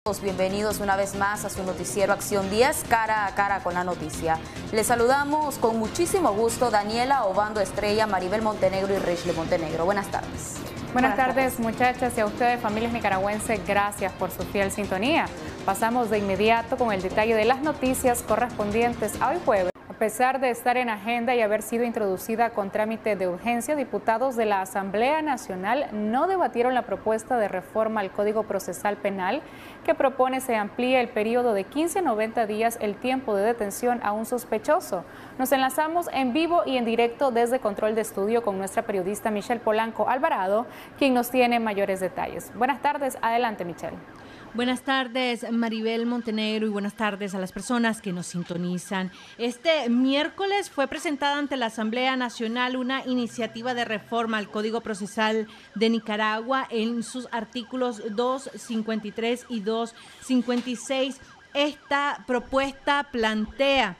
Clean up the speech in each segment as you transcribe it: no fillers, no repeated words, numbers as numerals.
Bienvenidos una vez más a su noticiero Acción 10, cara a cara con la noticia. Les saludamos con muchísimo gusto Daniela Obando Estrella, Maribel Montenegro y Richle Montenegro. Buenas tardes. Buenas tardes, muchachas, y a ustedes, familias nicaragüenses, gracias por su fiel sintonía. Pasamos de inmediato con el detalle de las noticias correspondientes a hoy jueves. A pesar de estar en agenda y haber sido introducida con trámite de urgencia, diputados de la Asamblea Nacional no debatieron la propuesta de reforma al Código Procesal Penal que propone se amplíe el periodo de 15 a 90 días el tiempo de detención a un sospechoso. Nos enlazamos en vivo y en directo desde Control de Estudio con nuestra periodista Michelle Polanco Alvarado, quien nos tiene mayores detalles. Buenas tardes, adelante Michelle. Buenas tardes, Maribel Montenegro, y buenas tardes a las personas que nos sintonizan. Este miércoles fue presentada ante la Asamblea Nacional una iniciativa de reforma al Código Procesal de Nicaragua en sus artículos 253 y 256. Esta propuesta plantea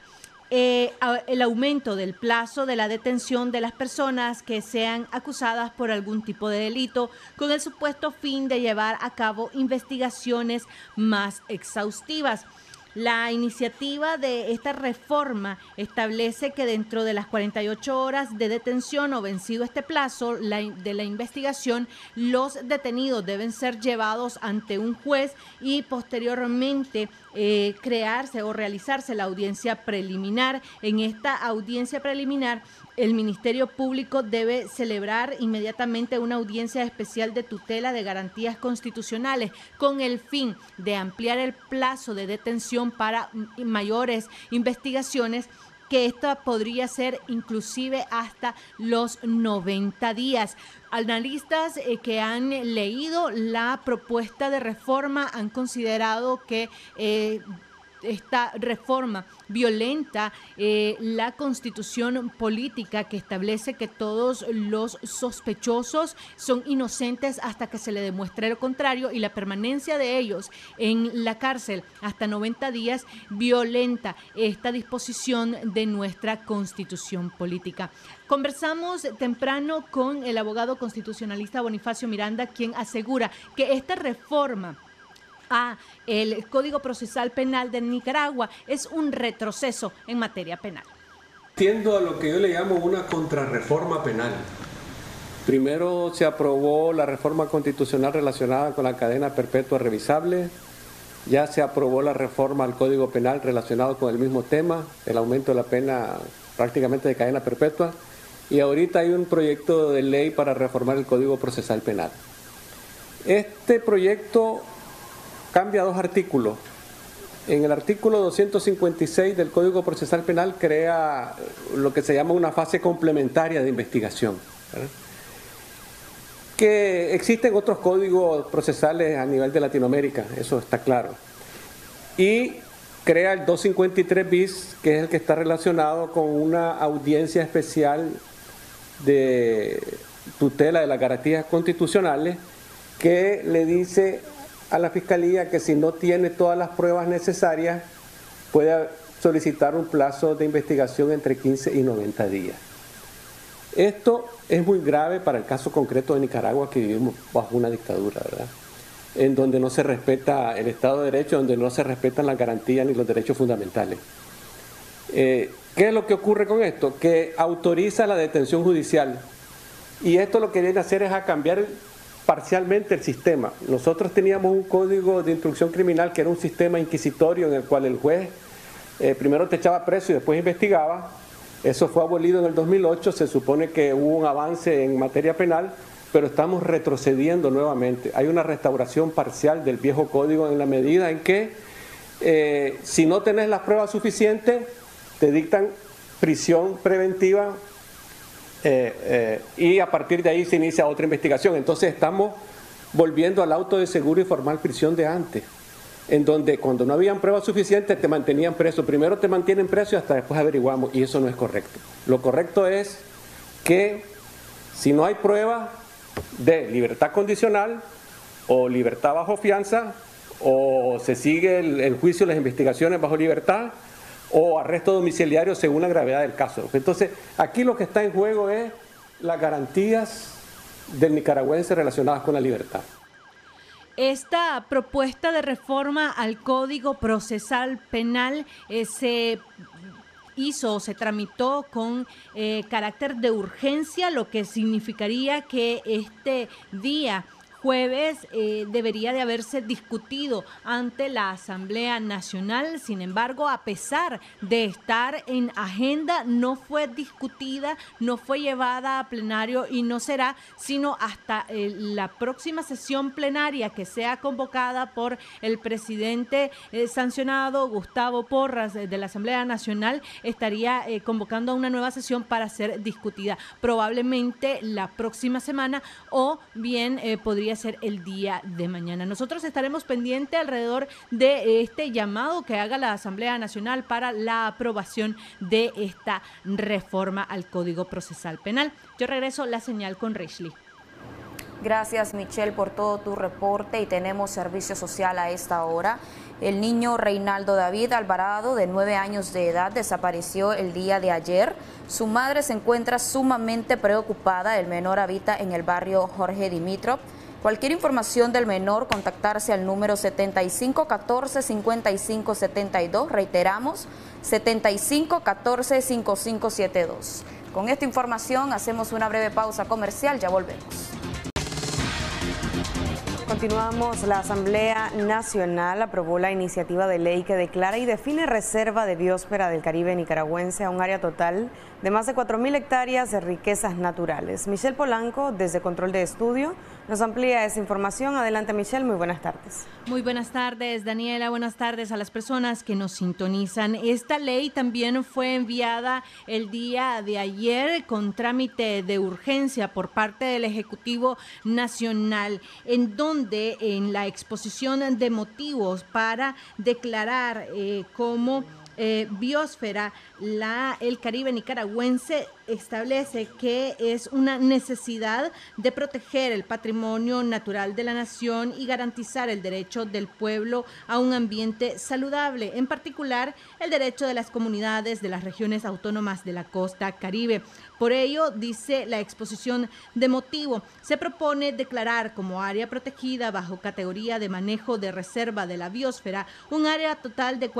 el aumento del plazo de la detención de las personas que sean acusadas por algún tipo de delito con el supuesto fin de llevar a cabo investigaciones más exhaustivas. La iniciativa de esta reforma establece que dentro de las 48 horas de detención o vencido este plazo de la investigación, los detenidos deben ser llevados ante un juez y posteriormente crearse o realizarse la audiencia preliminar. En esta audiencia preliminar, el Ministerio Público debe celebrar inmediatamente una audiencia especial de tutela de garantías constitucionales con el fin de ampliar el plazo de detención para mayores investigaciones, que esta podría ser inclusive hasta los 90 días. Analistas que han leído la propuesta de reforma han considerado que esta reforma violenta la constitución política que establece que todos los sospechosos son inocentes hasta que se le demuestre lo contrario, y la permanencia de ellos en la cárcel hasta 90 días violenta esta disposición de nuestra constitución política. Conversamos temprano con el abogado constitucionalista Bonifacio Miranda, quien asegura que esta reforma a el Código Procesal Penal de Nicaragua es un retroceso en materia penal. Tiendo a lo que yo le llamo una contrarreforma penal. Primero se aprobó la reforma constitucional relacionada con la cadena perpetua revisable, ya se aprobó la reforma al Código Penal relacionado con el mismo tema, el aumento de la pena prácticamente de cadena perpetua, y ahorita hay un proyecto de ley para reformar el Código Procesal Penal. Este proyecto cambia dos artículos. En el artículo 256 del Código Procesal Penal crea lo que se llama una fase complementaria de investigación, ¿verdad? Que existen otros códigos procesales a nivel de Latinoamérica, eso está claro. Y crea el 253 bis, que es el que está relacionado con una audiencia especial de tutela de las garantías constitucionales, que le dice a la Fiscalía que si no tiene todas las pruebas necesarias puede solicitar un plazo de investigación entre 15 y 90 días. Esto es muy grave para el caso concreto de Nicaragua, que vivimos bajo una dictadura, ¿verdad? En donde no se respeta el Estado de Derecho, donde no se respetan las garantías ni los derechos fundamentales. ¿Qué es lo que ocurre con esto? Que autoriza la detención judicial, y esto lo que viene a hacer es a cambiar parcialmente el sistema. Nosotros teníamos un código de instrucción criminal que era un sistema inquisitorio en el cual el juez primero te echaba preso y después investigaba. Eso fue abolido en el 2008, se supone que hubo un avance en materia penal, pero estamos retrocediendo nuevamente. Hay una restauración parcial del viejo código en la medida en que si no tenés las pruebas suficientes, te dictan prisión preventiva, y a partir de ahí se inicia otra investigación. Entonces estamos volviendo al auto de seguro y formal prisión de antes, en donde cuando no habían pruebas suficientes te mantenían preso. Primero te mantienen preso y hasta después averiguamos, y eso no es correcto. Lo correcto es que si no hay prueba de libertad condicional o libertad bajo fianza, o se sigue el juicio, las investigaciones bajo libertad, o arresto domiciliario según la gravedad del caso. Entonces, aquí lo que está en juego es las garantías del nicaragüense relacionadas con la libertad. Esta propuesta de reforma al Código Procesal Penal se tramitó con carácter de urgencia, lo que significaría que este día jueves debería de haberse discutido ante la Asamblea Nacional. Sin embargo, a pesar de estar en agenda, no fue discutida, no fue llevada a plenario y no será sino hasta la próxima sesión plenaria que sea convocada por el presidente sancionado Gustavo Porras de la Asamblea Nacional, estaría convocando a una nueva sesión para ser discutida probablemente la próxima semana o bien podría ser el día de mañana. Nosotros estaremos pendientes alrededor de este llamado que haga la Asamblea Nacional para la aprobación de esta reforma al Código Procesal Penal. Yo regreso la señal con Reishly. Gracias, Michelle, por todo tu reporte y tenemos servicio social a esta hora. El niño Reinaldo David Alvarado, de 9 años de edad, desapareció el día de ayer. Su madre se encuentra sumamente preocupada. El menor habita en el barrio Jorge Dimitrov. Cualquier información del menor, contactarse al número 7514-5572. Reiteramos, 7514-5572. Con esta información hacemos una breve pausa comercial, ya volvemos. Continuamos. La Asamblea Nacional aprobó la iniciativa de ley que declara y define reserva de biosfera del Caribe nicaragüense a un área total de más de 4.000 hectáreas de riquezas naturales. Michelle Polanco, desde Control de Estudio, nos amplía esa información. Adelante, Michelle, muy buenas tardes. Muy buenas tardes, Daniela. Buenas tardes a las personas que nos sintonizan. Esta ley también fue enviada el día de ayer con trámite de urgencia por parte del Ejecutivo Nacional, en donde en la exposición de motivos para declarar como biosfera el Caribe nicaragüense establece que es una necesidad de proteger el patrimonio natural de la nación y garantizar el derecho del pueblo a un ambiente saludable, en particular el derecho de las comunidades de las regiones autónomas de la costa Caribe. Por ello, dice la exposición de motivo, se propone declarar como área protegida bajo categoría de manejo de reserva de la biosfera un área total de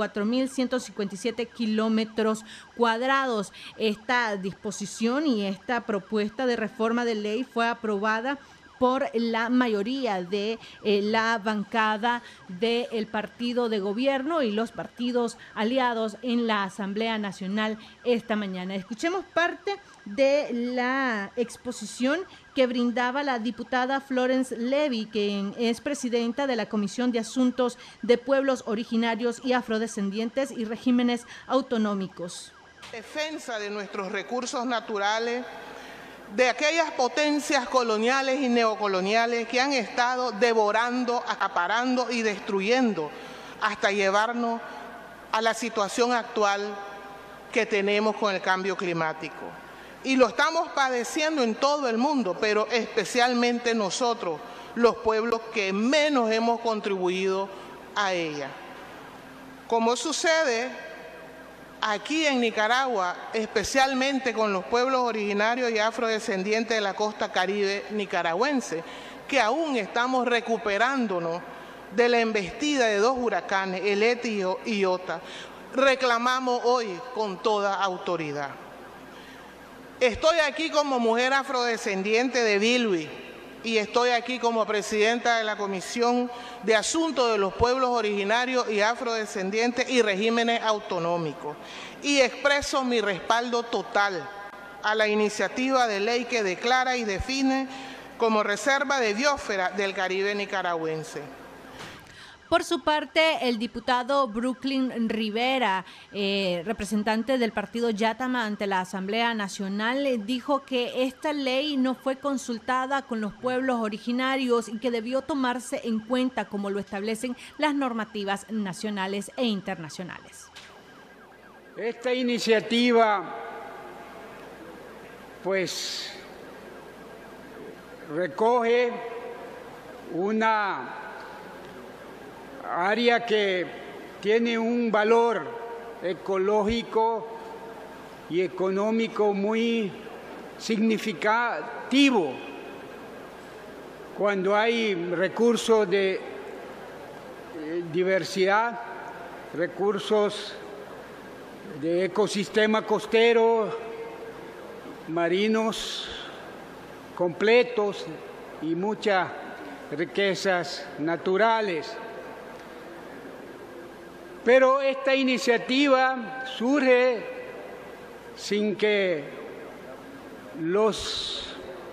44.157 kilómetros cuadrados. Esta disposición y esta propuesta de reforma de ley fue aprobada por la mayoría de la bancada del partido de gobierno y los partidos aliados en la Asamblea Nacional esta mañana. Escuchemos parte de la exposición que brindaba la diputada Florence Levy, quien es presidenta de la Comisión de Asuntos de Pueblos Originarios y Afrodescendientes y Regímenes Autonómicos. Defensa de nuestros recursos naturales, de aquellas potencias coloniales y neocoloniales que han estado devorando, acaparando y destruyendo hasta llevarnos a la situación actual que tenemos con el cambio climático. Y lo estamos padeciendo en todo el mundo, pero especialmente nosotros, los pueblos que menos hemos contribuido a ella. Como sucede aquí en Nicaragua, especialmente con los pueblos originarios y afrodescendientes de la costa caribe nicaragüense, que aún estamos recuperándonos de la embestida de 2 huracanes, el Eti y Iota, reclamamos hoy con toda autoridad. Estoy aquí como mujer afrodescendiente de Bilwi y estoy aquí como presidenta de la Comisión de Asuntos de los Pueblos Originarios y Afrodescendientes y Regímenes Autonómicos y expreso mi respaldo total a la iniciativa de ley que declara y define como reserva de biosfera del Caribe nicaragüense. Por su parte, el diputado Brooklyn Rivera, representante del partido Yatama ante la Asamblea Nacional, dijo que esta ley no fue consultada con los pueblos originarios y que debió tomarse en cuenta como lo establecen las normativas nacionales e internacionales. Esta iniciativa, pues, recoge una área que tiene un valor ecológico y económico muy significativo. cuando hay recursos de diversidad, recursos de ecosistema costero, marinos completos y muchas riquezas naturales. Pero esta iniciativa surge sin que los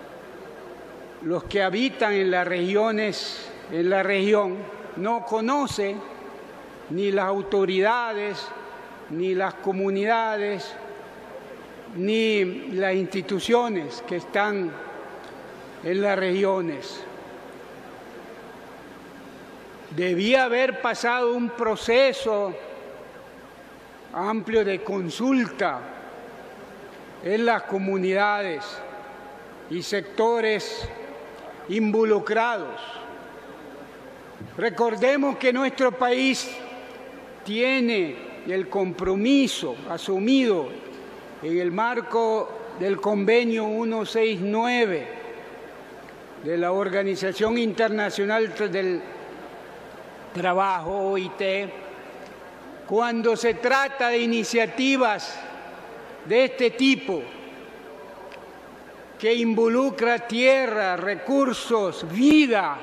que habitan en las regiones, en la región, no conocen ni las autoridades, ni las comunidades, ni las instituciones que están en las regiones. Debía haber pasado un proceso amplio de consulta en las comunidades y sectores involucrados. Recordemos que nuestro país tiene el compromiso asumido en el marco del Convenio 169 de la Organización Internacional del Trabajo, OIT, cuando se trata de iniciativas de este tipo, que involucra tierra, recursos, vida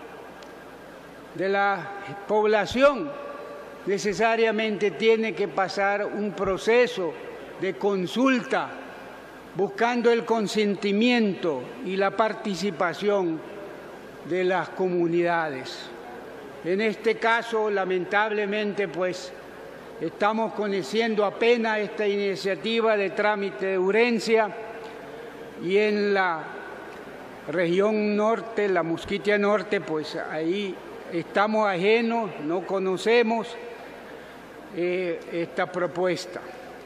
de la población, necesariamente tiene que pasar un proceso de consulta buscando el consentimiento y la participación de las comunidades. En este caso, lamentablemente, pues, estamos conociendo apenas esta iniciativa de trámite de urgencia y en la región norte, la Mosquitia Norte, pues ahí estamos ajenos, no conocemos esta propuesta.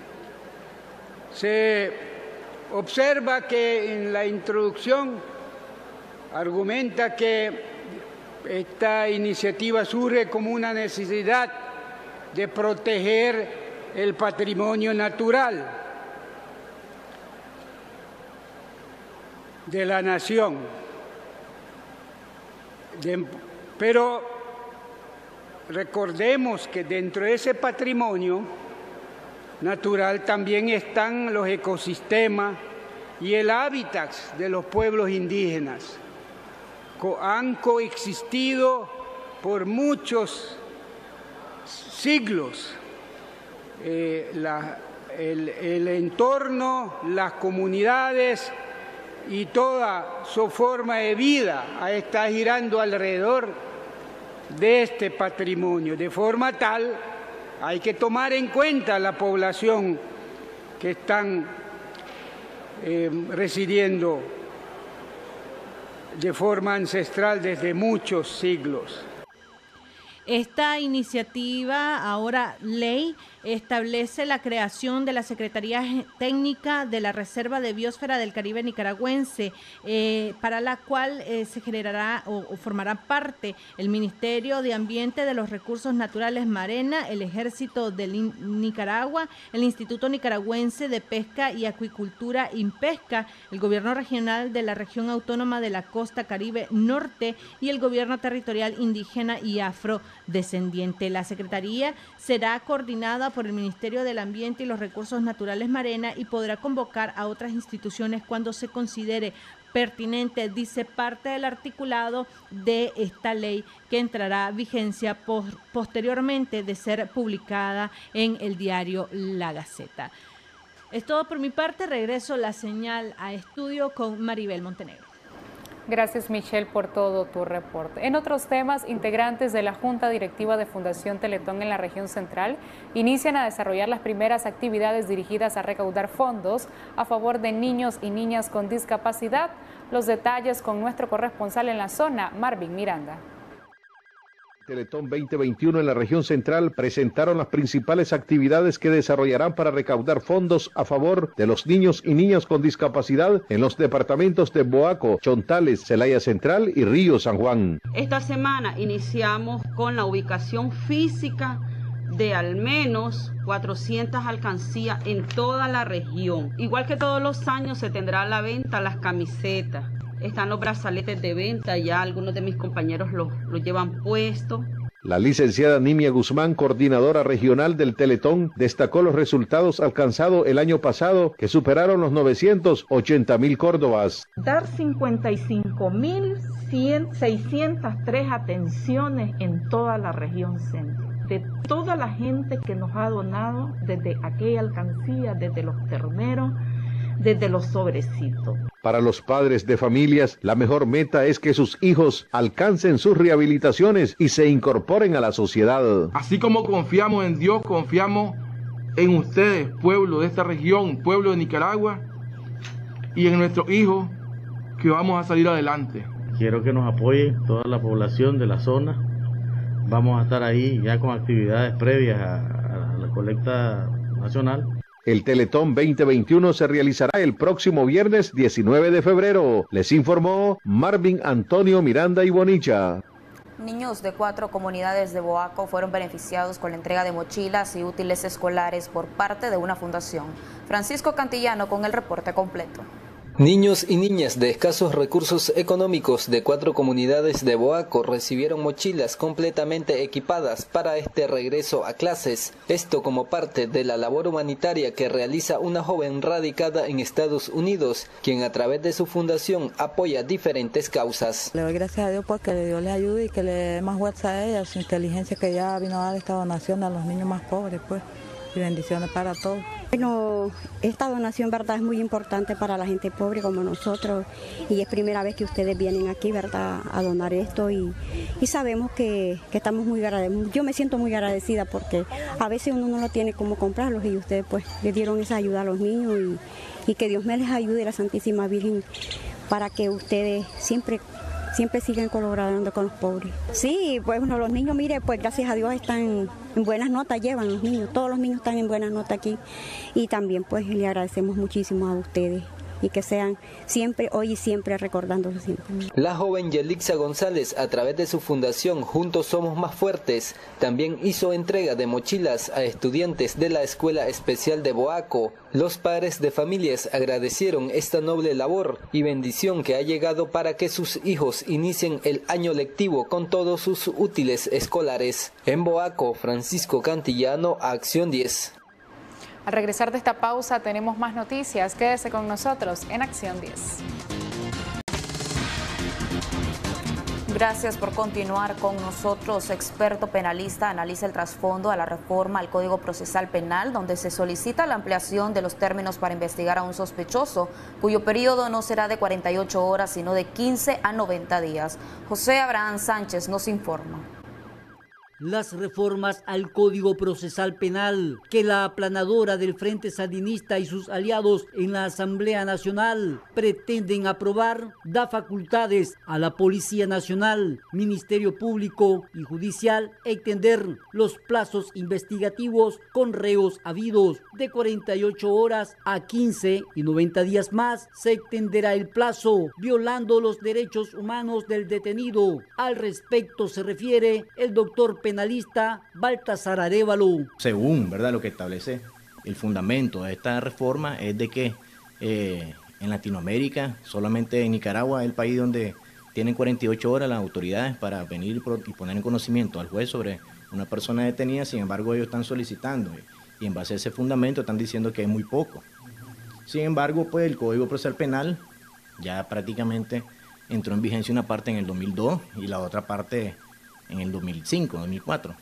Se observa que en la introducción argumenta que esta iniciativa surge como una necesidad de proteger el patrimonio natural de la nación. Pero recordemos que dentro de ese patrimonio natural también están los ecosistemas y el hábitat de los pueblos indígenas. Han coexistido por muchos siglos. El entorno, las comunidades y toda su forma de vida está girando alrededor de este patrimonio, de forma tal hay que tomar en cuenta la población que están residiendo de forma ancestral desde muchos siglos. Esta iniciativa, ahora ley, establece la creación de la Secretaría Técnica de la Reserva de Biosfera del Caribe Nicaragüense, para la cual se generará o formará parte el Ministerio de Ambiente de los Recursos Naturales Marena, el Ejército de Nicaragua, el Instituto Nicaragüense de Pesca y Acuicultura INPESCA, el Gobierno Regional de la Región Autónoma de la Costa Caribe Norte y el Gobierno Territorial Indígena y Afrodescendiente. La Secretaría será coordinada por el Ministerio del Ambiente y los Recursos Naturales Marena y podrá convocar a otras instituciones cuando se considere pertinente, dice parte del articulado de esta ley que entrará a vigencia posteriormente de ser publicada en el diario La Gaceta. Es todo por mi parte, regreso la señal a estudio con Maribel Montenegro. Gracias, Michelle, por todo tu reporte. En otros temas, integrantes de la Junta Directiva de Fundación Teletón en la región central inician a desarrollar las primeras actividades dirigidas a recaudar fondos a favor de niños y niñas con discapacidad. Los detalles con nuestro corresponsal en la zona, Marvin Miranda. Teletón 2021 en la región central presentaron las principales actividades que desarrollarán para recaudar fondos a favor de los niños y niñas con discapacidad en los departamentos de Boaco, Chontales, Celaya Central y Río San Juan. Esta semana iniciamos con la ubicación física de al menos 400 alcancías en toda la región. Igual que todos los años se tendrá a la venta las camisetas. están los brazaletes de venta, ya algunos de mis compañeros los llevan puestos. La licenciada Nimia Guzmán, coordinadora regional del Teletón, destacó los resultados alcanzados el año pasado, que superaron los 980.000 córdobas. Dar 55.603 atenciones en toda la región centro. De toda la gente que nos ha donado, desde aquella alcancía, desde los terneros, desde los sobrecitos. Para los padres de familias, la mejor meta es que sus hijos alcancen sus rehabilitaciones y se incorporen a la sociedad. Así como confiamos en Dios, confiamos en ustedes, pueblo de esta región, pueblo de Nicaragua, y en nuestros hijos, que vamos a salir adelante. Quiero que nos apoye toda la población de la zona. Vamos a estar ahí ya con actividades previas a la colecta nacional. El Teletón 2021 se realizará el próximo viernes 19 de febrero. Les informó Marvin Antonio Miranda y Bonicha. Niños de 4 comunidades de Boaco fueron beneficiados con la entrega de mochilas y útiles escolares por parte de una fundación. Francisco Cantillano con el reporte completo. Niños y niñas de escasos recursos económicos de 4 comunidades de Boaco recibieron mochilas completamente equipadas para este regreso a clases. Esto como parte de la labor humanitaria que realiza una joven radicada en Estados Unidos, quien a través de su fundación apoya diferentes causas. Le doy gracias a Dios porque Dios le ayude y que le dé más fuerza a ella, su inteligencia que ya vino a dar esta donación a los niños más pobres, pues. Y bendiciones para todos. Bueno, esta donación, verdad, es muy importante para la gente pobre como nosotros y es primera vez que ustedes vienen aquí, verdad, a donar esto y sabemos que estamos muy agradecidos. Yo me siento muy agradecida porque a veces uno no lo tiene como comprarlos y ustedes pues le dieron esa ayuda a los niños y que Dios me les ayude, la Santísima Virgen, para que ustedes siempre sigan colaborando con los pobres. Sí, pues bueno, los niños, mire, pues gracias a Dios están en buenas notas, llevan los niños, todos los niños están en buenas notas aquí y también pues le agradecemos muchísimo a ustedes y que sean siempre, hoy y siempre, recordándolo siempre. La joven Yelixa González, a través de su fundación Juntos Somos Más Fuertes, también hizo entrega de mochilas a estudiantes de la Escuela Especial de Boaco. Los padres de familias agradecieron esta noble labor y bendición que ha llegado para que sus hijos inicien el año lectivo con todos sus útiles escolares. En Boaco, Francisco Cantillano, Acción 10. Al regresar de esta pausa tenemos más noticias. Quédese con nosotros en Acción 10. Gracias por continuar con nosotros. Experto penalista analiza el trasfondo a la reforma al Código Procesal Penal, donde se solicita la ampliación de los términos para investigar a un sospechoso, cuyo periodo no será de 48 horas, sino de 15 a 90 días. José Abraham Sánchez nos informa. Las reformas al Código Procesal Penal que la aplanadora del Frente Sandinista y sus aliados en la Asamblea Nacional pretenden aprobar da facultades a la Policía Nacional, Ministerio Público y Judicial extender los plazos investigativos con reos habidos de 48 horas a 15 y 90 días más. Se extenderá el plazo violando los derechos humanos del detenido. Al respecto se refiere el doctor penalista Baltasar Arévalo. Según, ¿verdad?, lo que establece el fundamento de esta reforma es de que en Latinoamérica, solamente en Nicaragua es el país donde tienen 48 horas las autoridades para venir y poner en conocimiento al juez sobre una persona detenida. Sin embargo, ellos están solicitando y en base a ese fundamento están diciendo que es muy poco. Sin embargo, pues el Código Procesal Penal ya prácticamente entró en vigencia una parte en el 2002 y la otra parte en el 2005, 2004.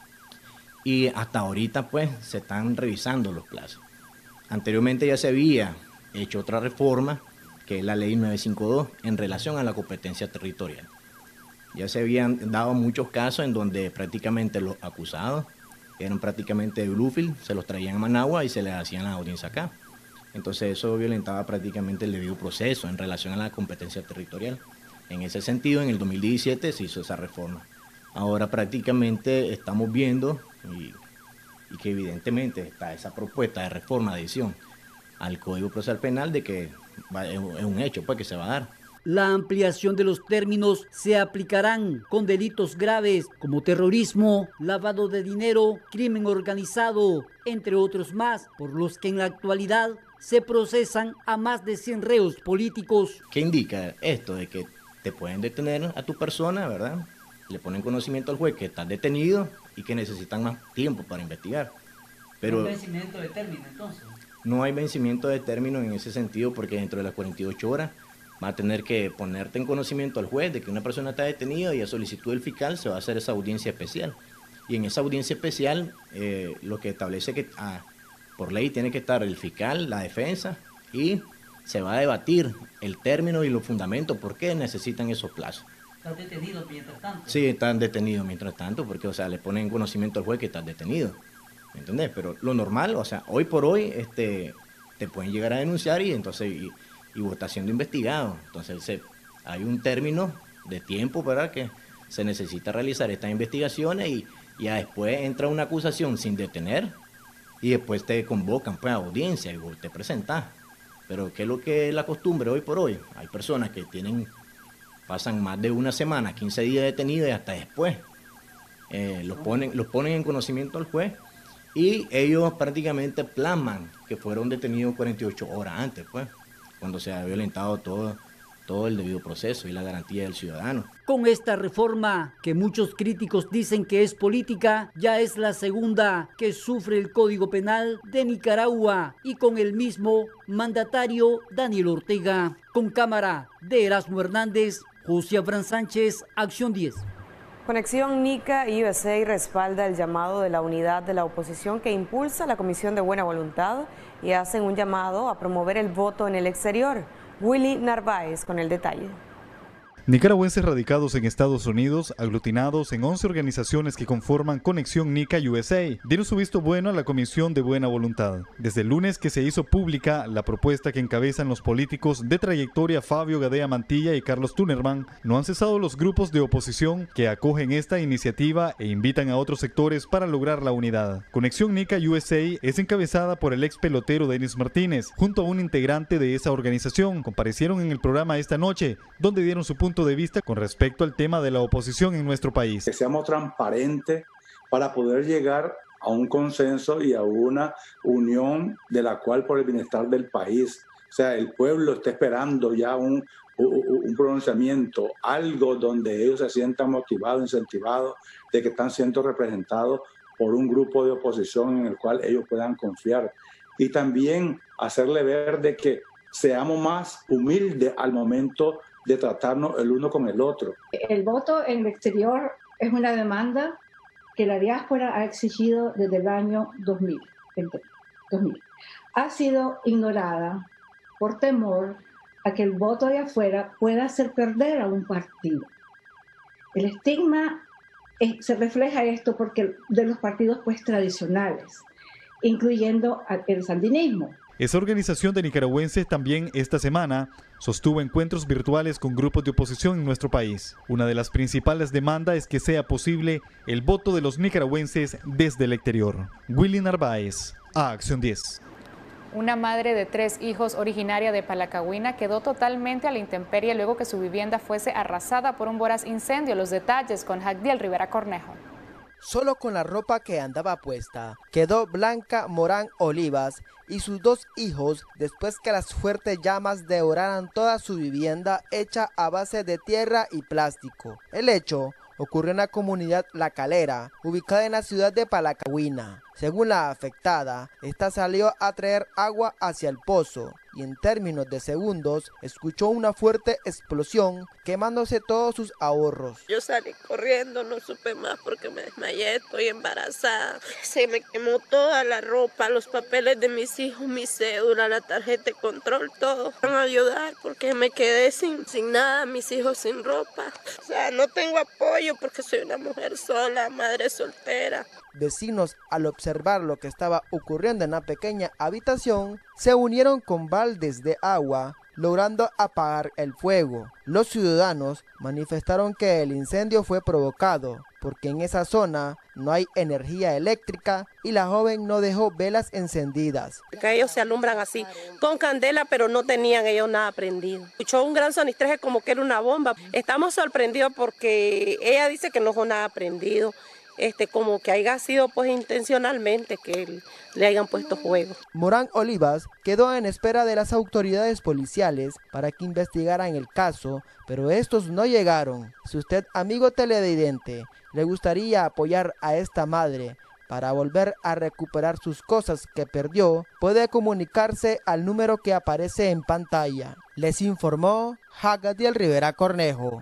Y hasta ahorita pues se están revisando los plazos. Anteriormente ya se había hecho otra reforma, que es la ley 952, en relación a la competencia territorial. Ya se habían dado muchos casos en donde prácticamente los acusados eran prácticamente de Bluefield, se los traían a Managua y se les hacían la audiencia acá. Entonces eso violentaba prácticamente el debido proceso en relación a la competencia territorial. En ese sentido, en el 2017 se hizo esa reforma. Ahora prácticamente estamos viendo y que evidentemente está esa propuesta de reforma, de adición al Código Procesal Penal de que es un hecho pues que se va a dar. La ampliación de los términos se aplicarán con delitos graves como terrorismo, lavado de dinero, crimen organizado, entre otros más, por los que en la actualidad se procesan a más de 100 reos políticos. ¿Qué indica esto? De que te pueden detener a tu persona, ¿verdad? Le ponen conocimiento al juez que estás detenido y que necesitan más tiempo para investigar. Pero ¿Un vencimiento de término entonces? No hay vencimiento de término en ese sentido, porque dentro de las 48 horas va a tener que ponerte en conocimiento al juez de que una persona está detenida, y a solicitud del fiscal se va a hacer esa audiencia especial. Y en esa audiencia especial lo que establece que por ley tiene que estar el fiscal, la defensa, y se va a debatir el término y los fundamentos por qué necesitan esos plazos. ¿Estás detenido mientras tanto? Sí, están detenidos mientras tanto, porque le ponen en conocimiento al juez que estás detenido. ¿Me entendés? Pero lo normal, hoy por hoy te pueden llegar a denunciar y entonces y vos estás siendo investigado. Entonces hay un término de tiempo para que se necesita realizar estas investigaciones y ya después entra una acusación sin detener y después te convocan pues a audiencia y vos te presentás. Pero ¿qué es lo que es la costumbre hoy por hoy? Hay personas que pasan más de una semana, 15 días detenidos y hasta después los ponen en conocimiento al juez. Y ellos prácticamente plasman que fueron detenidos 48 horas antes, pues, cuando se ha violentado todo el debido proceso y la garantía del ciudadano. Con esta reforma, que muchos críticos dicen que es política, ya es la segunda que sufre el Código Penal de Nicaragua, y con el mismo mandatario Daniel Ortega. Con cámara de Erasmo Hernández, José Abraham Sánchez, Acción 10. Conexión Nica y USA respalda el llamado de la unidad de la oposición que impulsa la Comisión de Buena Voluntad y hacen un llamado a promover el voto en el exterior. Willy Narváez con el detalle. Nicaragüenses radicados en Estados Unidos, aglutinados en 11 organizaciones que conforman Conexión Nica USA, dieron su visto bueno a la Comisión de Buena Voluntad. Desde el lunes que se hizo pública la propuesta que encabezan los políticos de trayectoria Fabio Gadea Mantilla y Carlos Tunerman, no han cesado los grupos de oposición que acogen esta iniciativa e invitan a otros sectores para lograr la unidad. Conexión Nica USA es encabezada por el ex pelotero Denis Martínez, junto a un integrante de esa organización. Comparecieron en el programa esta noche, donde dieron su punto de vista con respecto al tema de la oposición en nuestro país. Que seamos transparentes para poder llegar a un consenso y a una unión de la cual por el bienestar del país. O sea, el pueblo está esperando ya un pronunciamiento, algo donde ellos se sientan motivados, incentivados, de que están siendo representados por un grupo de oposición en el cual ellos puedan confiar. Y también hacerle ver de que seamos más humildes al momento de tratarnos el uno con el otro. El voto en el exterior es una demanda que la diáspora ha exigido desde el año 2000. Ha sido ignorada por temor a que el voto de afuera pueda hacer perder a un partido. El estigma se refleja esto porque de los partidos pues tradicionales, incluyendo el sandinismo. Esa organización de nicaragüenses también esta semana sostuvo encuentros virtuales con grupos de oposición en nuestro país. Una de las principales demandas es que sea posible el voto de los nicaragüenses desde el exterior. Willy Narváez, a Acción 10. Una madre de 3 hijos originaria de Palacagüina quedó totalmente a la intemperie luego que su vivienda fuese arrasada por un voraz incendio. Los detalles con Jacdiel Rivera Cornejo. Solo con la ropa que andaba puesta, quedó Blanca Morán Olivas y sus 2 hijos después que las fuertes llamas devoraran toda su vivienda hecha a base de tierra y plástico. El hecho ocurrió en la comunidad La Calera, ubicada en la ciudad de Palacagüina. Según la afectada, esta salió a traer agua hacia el pozo y en términos de segundos escuchó una fuerte explosión quemándose todos sus ahorros. Yo salí corriendo, no supe más porque me desmayé, estoy embarazada. Se me quemó toda la ropa, los papeles de mis hijos, mi cédula, la tarjeta de control, todo. Van a ayudar porque me quedé sin nada, mis hijos sin ropa. O sea, no tengo apoyo porque soy una mujer sola, madre soltera. Vecinos, al observar lo que estaba ocurriendo en la pequeña habitación, se unieron con baldes de agua, logrando apagar el fuego. Los ciudadanos manifestaron que el incendio fue provocado porque en esa zona no hay energía eléctrica y la joven no dejó velas encendidas. Que ellos se alumbran así, con candela, pero no tenían ellos nada prendido. Escuchó un gran sonistraje como que era una bomba. Estamos sorprendidos porque ella dice que no fue nada prendido. como que haya sido pues intencionalmente que le hayan puesto fuego. Morán Olivas quedó en espera de las autoridades policiales para que investigaran el caso, pero estos no llegaron. Si usted, amigo televidente, le gustaría apoyar a esta madre para volver a recuperar sus cosas que perdió, puede comunicarse al número que aparece en pantalla. Les informó Jagadiel Rivera Cornejo.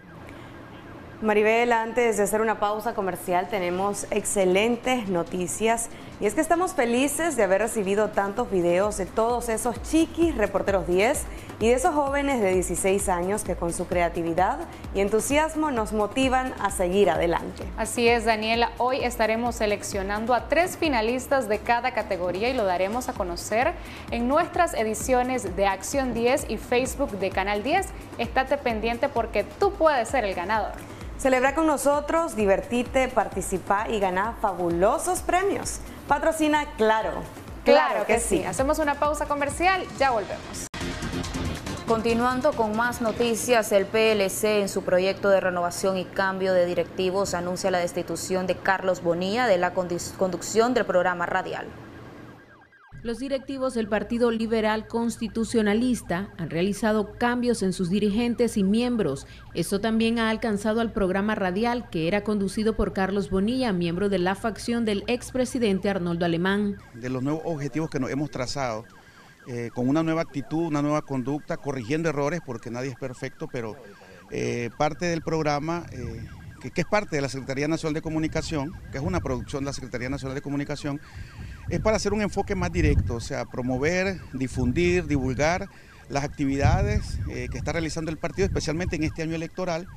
Maribel, antes de hacer una pausa comercial tenemos excelentes noticias y es que estamos felices de haber recibido tantos videos de todos esos chiquis reporteros 10 y de esos jóvenes de 16 años que con su creatividad y entusiasmo nos motivan a seguir adelante. Así es, Daniela, hoy estaremos seleccionando a 3 finalistas de cada categoría y lo daremos a conocer en nuestras ediciones de Acción 10 y Facebook de Canal 10. Estate pendiente porque tú puedes ser el ganador. Celebra con nosotros, divertite, participa y gana fabulosos premios. Patrocina Claro. Claro que sí. Hacemos una pausa comercial, ya volvemos. Continuando con más noticias, el PLC en su proyecto de renovación y cambio de directivos anuncia la destitución de Carlos Bonilla de la conducción del programa radial. Los directivos del Partido Liberal Constitucionalista han realizado cambios en sus dirigentes y miembros. Esto también ha alcanzado al programa radial que era conducido por Carlos Bonilla, miembro de la facción del expresidente Arnoldo Alemán. De los nuevos objetivos que nos hemos trazado, con una nueva actitud, una nueva conducta, corrigiendo errores porque nadie es perfecto, pero parte del programa que es parte de la Secretaría Nacional de Comunicación, que es una producción de la Secretaría Nacional de Comunicación, es para hacer un enfoque más directo, o sea, promover, difundir, divulgar las actividades que está realizando el partido, especialmente en este año electoral,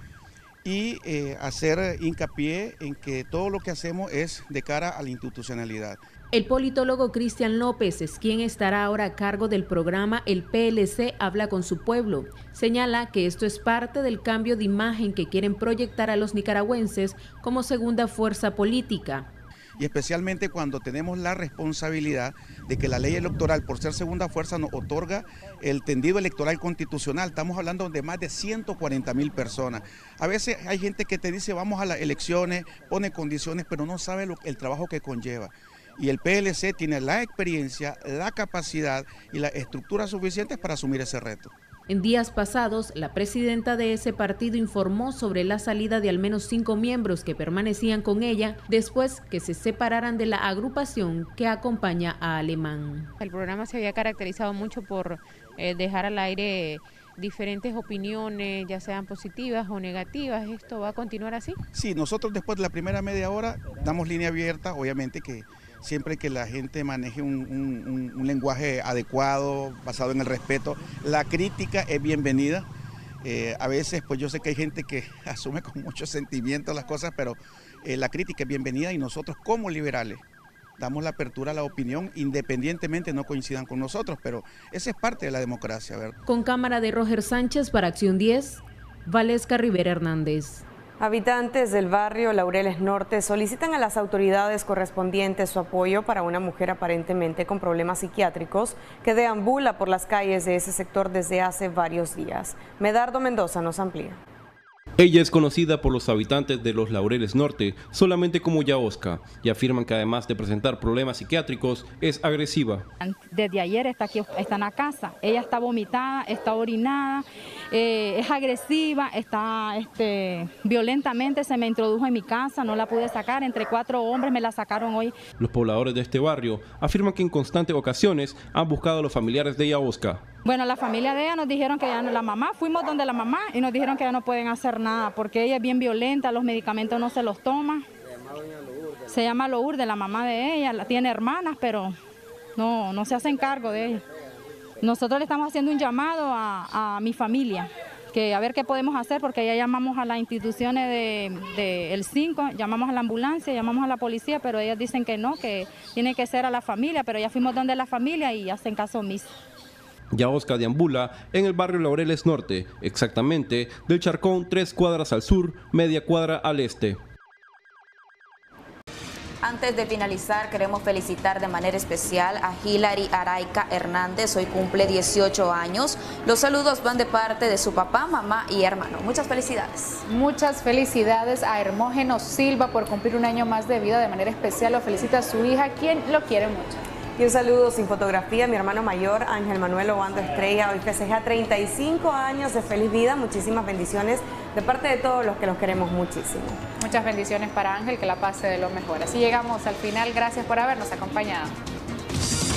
y hacer hincapié en que todo lo que hacemos es de cara a la institucionalidad. El politólogo Cristian López es quien estará ahora a cargo del programa El PLC Habla con su Pueblo. Señala que esto es parte del cambio de imagen que quieren proyectar a los nicaragüenses como segunda fuerza política. Y especialmente cuando tenemos la responsabilidad de que la ley electoral, por ser segunda fuerza, nos otorga el tendido electoral constitucional. Estamos hablando de más de 140.000 personas. A veces hay gente que te dice vamos a las elecciones, pone condiciones, pero no sabe el trabajo que conlleva. Y el PLC tiene la experiencia, la capacidad y la estructura suficientes para asumir ese reto. En días pasados, la presidenta de ese partido informó sobre la salida de al menos 5 miembros que permanecían con ella después que se separaran de la agrupación que acompaña a Alemán. El programa se había caracterizado mucho por dejar al aire diferentes opiniones, ya sean positivas o negativas. ¿Esto va a continuar así? Sí, nosotros después de la primera media hora damos línea abierta, obviamente que siempre que la gente maneje un lenguaje adecuado, basado en el respeto. La crítica es bienvenida. A veces, pues yo sé que hay gente que asume con mucho sentimiento las cosas, pero la crítica es bienvenida y nosotros como liberales damos la apertura a la opinión, independientemente no coincidan con nosotros, pero esa es parte de la democracia, ¿verdad? Con cámara de Roger Sánchez para Acción 10, Valesca Rivera Hernández. Habitantes del barrio Laureles Norte solicitan a las autoridades correspondientes su apoyo para una mujer aparentemente con problemas psiquiátricos que deambula por las calles de ese sector desde hace varios días. Medardo Mendoza nos amplía. Ella es conocida por los habitantes de los Laureles Norte solamente como Yaosca y afirman que además de presentar problemas psiquiátricos es agresiva. Desde ayer está en la casa, ella está vomitada, está orinada, es agresiva, está violentamente se me introdujo en mi casa, no la pude sacar, entre 4 hombres me la sacaron hoy. Los pobladores de este barrio afirman que en constantes ocasiones han buscado a los familiares de Yaosca. Bueno, la familia de ella nos dijeron que ya no, la mamá, fuimos donde la mamá y nos dijeron que ya no pueden hacer nada porque ella es bien violenta, los medicamentos no se los toma. Se llama Lourdes, la mamá de ella, tiene hermanas, pero no se hacen cargo de ella. Nosotros le estamos haciendo un llamado a mi familia, que a ver qué podemos hacer porque ya llamamos a las instituciones del 5, llamamos a la ambulancia, llamamos a la policía, pero ellos dicen que no, que tiene que ser a la familia, pero ya fuimos donde la familia y hacen caso omiso. Yaosca deambula en el barrio Laureles Norte, exactamente del Charcón 3 cuadras al sur, media cuadra al este. Antes de finalizar, queremos felicitar de manera especial a Hilary Araica Hernández, hoy cumple 18 años. Los saludos van de parte de su papá, mamá y hermano. Muchas felicidades. Muchas felicidades a Hermógenes Silva por cumplir un año más de vida. De manera especial lo felicita a su hija, quien lo quiere mucho. Y un saludo sin fotografía a mi hermano mayor, Ángel Manuel Obando Estrella. Hoy festeja 35 años de feliz vida. Muchísimas bendiciones de parte de todos los que los queremos muchísimo. Muchas bendiciones para Ángel, que la pase de lo mejor. Así llegamos al final. Gracias por habernos acompañado.